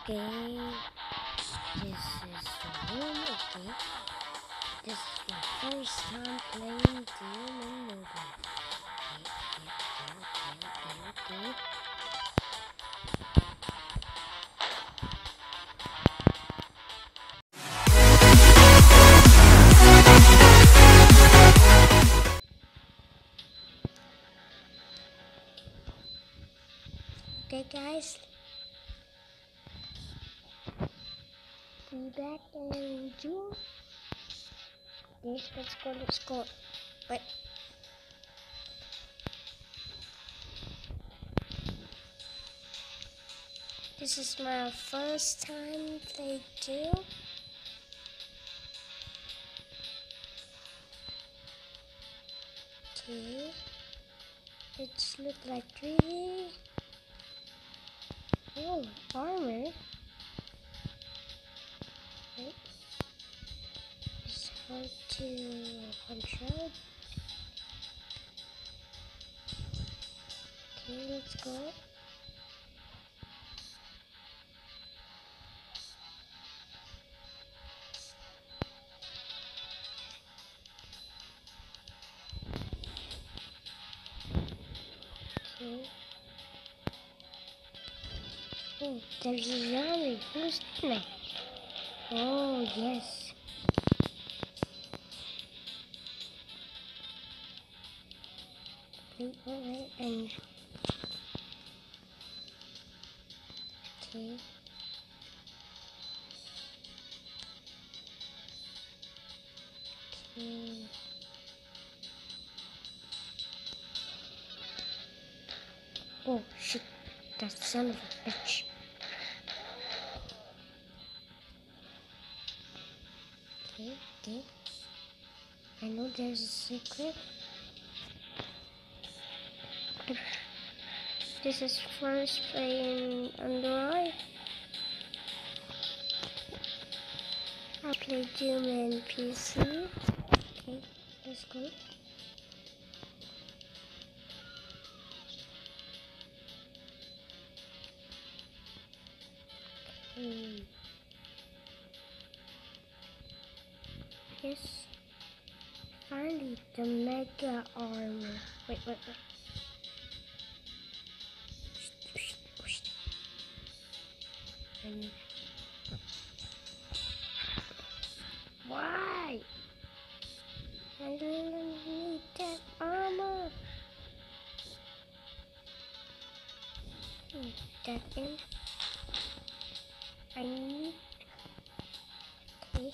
Okay, this is the room. Okay, this is my first time playing Doom and Nova. Okay. Okay, guys, be back in June. Okay, let's go. Wait. This is my first time playing Doom. Okay, it's look like 3D. Oh, armor. Wait. It's hard to control. Okay, let's go. Okay. Oh, there's a zombie. Who's that? Oh, yes. Wait, and... Okay. Okay. Oh, shit. That son of a bitch. Okay. I know there's a secret. This is first playing Android. I play Doom and PC. Okay, let's go. Yes. Finally, the mega armor. Wait. Why? I don't need that armor. That thing. I need. Okay.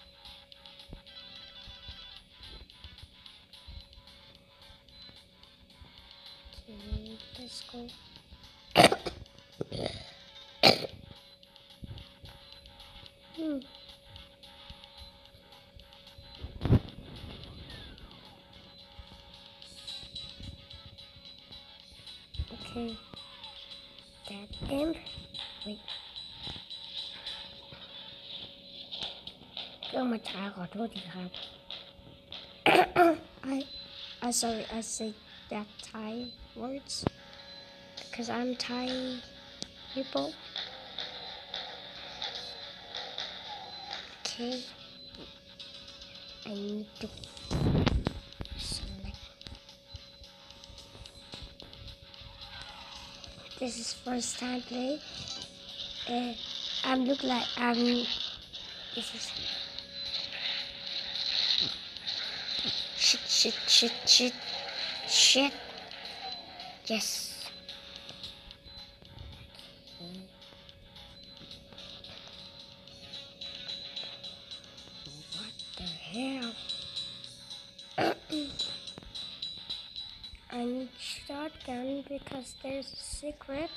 Okay, let's go. Okay. That imp. Wait. ก็มาช้าขอโทษทีครับ I sorry I say that Thai words because I'm Thai people. Okay. I need to select. This is first time play. I'm look like this is shit. Yes. What the hell? I need shotgun because there's a secret.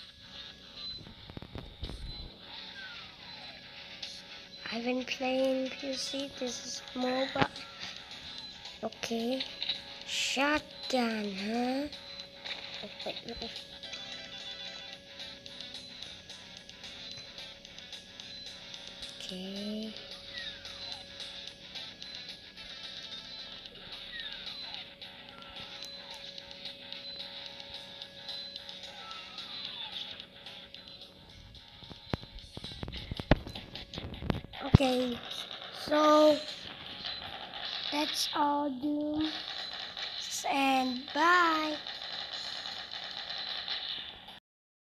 I've been playing PC. This is mobile. Okay. Shotgun, huh? Wait. Okay. Okay, so that's all, Doom, and bye.